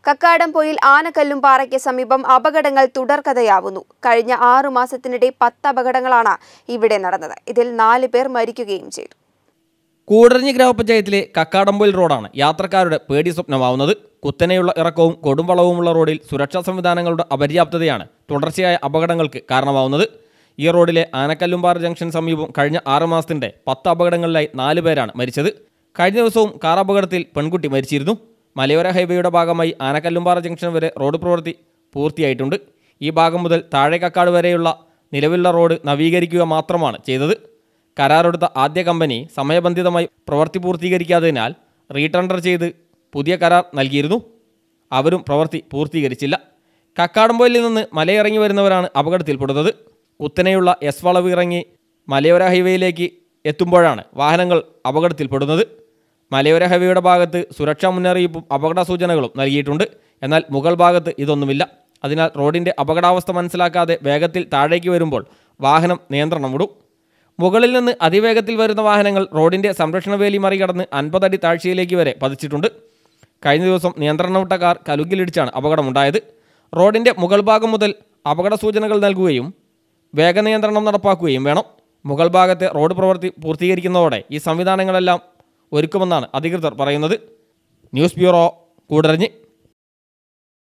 കക്കാടംപൊയിൽ ആനക്കല്ലുംപാറയ്ക്ക് സമീപം അപകടങ്ങൾ തുടർക്കഥയാവുന്നു. കഴിഞ്ഞ 6 മാസത്തിനിടെ 10 അപകടങ്ങളാണ് ഇവിടെ നടന്നത്. ഇതിൽ 4 പേർ മരിക്കുകയും ചെയ്തു. കൂടരഞ്ഞി ഗ്രാമപഞ്ചായത്തിലെ കക്കാടംപൊയിൽ റോഡാണ് യാത്രക്കാരുടെ പേടി സ്വപ്നമാവുന്നത്. കുത്തനെയുള്ള ഇറക്കവും കൊടുംവളവുമുള്ള റോഡിൽ സുരക്ഷാ സംവിധാനങ്ങളുടെ അപര്യാപ്തതയാണ് തുടർച്ചയായ അപകടങ്ങൾക്ക് കാരണമാവുന്നത്. ഈ റോഡിലെ ആനക്കല്ലുംപാറ ജംഗ്ഷൻ സമീപം കഴിഞ്ഞ 6 മാസത്തിൻ്റെ 10 അപകടങ്ങളിലായി 4 പേരാണ് മരിച്ചത്. കഴിഞ്ഞ ദിവസവും കാർ അപകടത്തിൽ പെൺകുട്ടി മരിച്ചിരുന്നു. മലയോര ഹൈവേയുടെ ഭാഗമായി ആനക്കല്ലുംപാറ ജംഗ്ഷൻ വരെ റോഡ് പ്രവൃത്തി പൂർത്തിയായിട്ടുണ്ട്. ഈ ഭാഗം മുതൽ താഴെ കക്കാട് വരെയുള്ള നിലവിലുള്ള റോഡ് നവീകരിക്കുക മാത്രമാണ് ചെയ്തത്. കരാറെടുത്ത ആദ്യ കമ്പനി സമയബന്ധിതമായി പ്രവൃത്തി പൂർത്തീകരിക്കാത്തതിനാൽ റീടെൻഡർ ചെയ്ത് പുതിയ കരാർ നൽകിയിരുന്നു. അവരും പ്രവൃത്തി പൂർത്തീകരിച്ചില്ല. കക്കാടംപൊയിലിൽ നിന്ന് മലയിറങ്ങി വരുന്നവരാണ് അപകടത്തിൽപ്പെടുന്നത്. കുത്തനെയുള്ള എസ് വളവ് ഇറങ്ങി മലയോര ഹൈവേയിലേക്ക് എത്തുമ്പോഴാണ് വാഹനങ്ങൾ അപകടത്തിൽപ്പെടുന്നത്. മലയോര ഹൈവേയുടെ ഭാഗത്ത് സുരക്ഷാ മുന്നറിയിപ്പും അപകട സൂചനകളും നൽകിയിട്ടുണ്ട്. എന്നാൽ മുകൾ ഭാഗത്ത് ഇതൊന്നുമില്ല. അതിനാൽ റോഡിൻ്റെ അപകടാവസ്ഥ മനസ്സിലാക്കാതെ വേഗത്തിൽ താഴേക്ക് വരുമ്പോൾ വാഹനം നിയന്ത്രണം വിടും. മുകളിൽ നിന്ന് അതിവേഗത്തിൽ വരുന്ന വാഹനങ്ങൾ റോഡിൻ്റെ സംരക്ഷണ വേലി മറികടന്ന് 50 അടി താഴ്ചയിലേക്ക് വരെ പതിച്ചിട്ടുണ്ട്. കഴിഞ്ഞ ദിവസം നിയന്ത്രണം വിട്ട കാർ കലുങ്കിലിടിച്ചാണ് അപകടമുണ്ടായത്. റോഡിൻ്റെ മുകൾ ഭാഗം മുതൽ അപകട സൂചനകൾ നൽകുകയും വേഗനിയന്ത്രണം നടപ്പാക്കുകയും വേണം. മുകൾ ഭാഗത്തെ റോഡ് പ്രവൃത്തി പൂർത്തീകരിക്കുന്നതോടെ ഈ സംവിധാനങ്ങളെല്ലാം ഒരുക്കുമെന്നാണ് അധികൃതർ പറയുന്നത്. News bureau, Koodaranji.